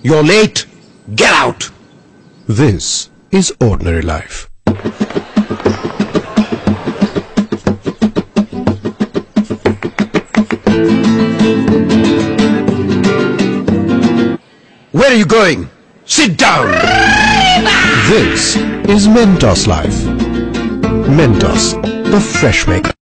You're late. Get out. This is ordinary life. Where are you going? Sit down. This is Mentos life. Mentos, the fresh maker.